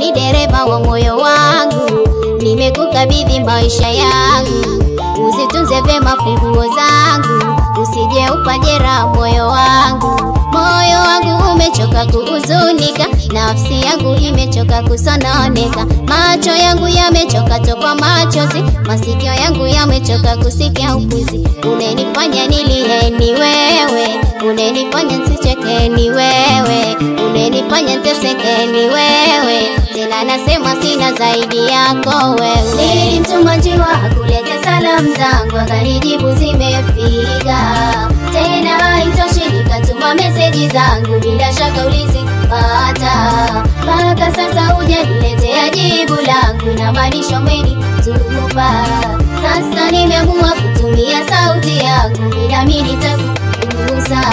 ni dereva wa moyo wangu, nimekukabidhi maisha yangu. Usitunze vyema funguo zangu, usije upajera moyo wangu. Moyo wangu umechoka kuhuzunika, nafsi yangu imechoka kusononeka. Macho yangu yamechoka toka machozi, masikio yangu yamechoka kusikia upuzi. Unenifanya nilie ni wewe, unenifanya nsicheke ni wewe, unenifanya nteseke ni wewe. Tena nasema sina zaidi yako wewe. Nilimtuma njiwa kuleta salamu zangu, akanijibu zimefika. Tena haitoshi nikatuma meseji zangu, bila shaka ulizipata. Mpaka sasa hujaniletea jibu langu, na maanisha umenitupa. Sasa nimeamua kutumia sauti yangu, bila mimi nitakuuza.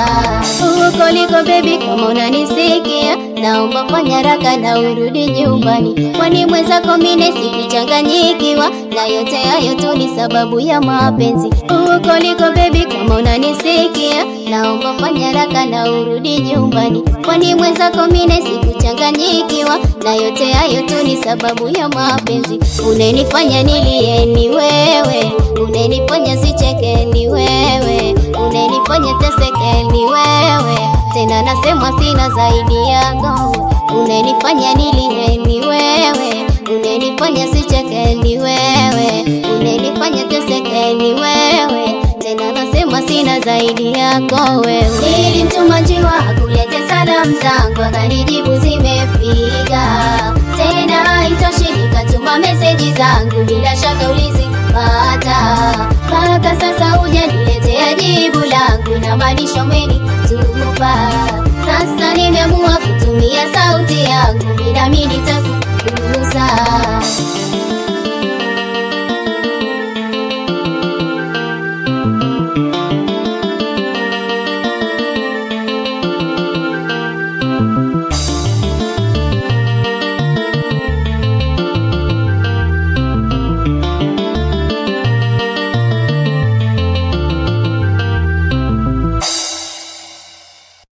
Uko liko baby, kama unanisikia, naomba fanya haraka na urudi nyumbani, kwani mwenzako mimi sikuchanganyikiwa, na yote hayo tu ni sababu ya mapenzi. Uko liko baby, kama unanisikia, naomba fanya haraka na urudi nyumbani, kwani mwenzako mimi sikuchanganyikiwa, na yote hayo tu ni sababu ya mapenzi. Unenifanya nilie ni wewe, unenifanya sicheke ni wewe, unenifanya teseke ni wewe. Tena nasema sina zaidi yako. Unenifanya nilie ni wewe, unenifanya sicheke ni wewe, unenifanya teseke ni wewe. Tena nasema sina zaidi yako wewe. Nilimtuma njiwa kuleta salamu zangu, akanijibu zimefika. Tena haitoshi nikatuma meseji zangu, bila shaka ulizipata. Mpaka sasa hujaniletea jibu langu, na maanisha umenitupa. Sasa nimeamua kutumia sauti yangu, bila mimi nitakuuza.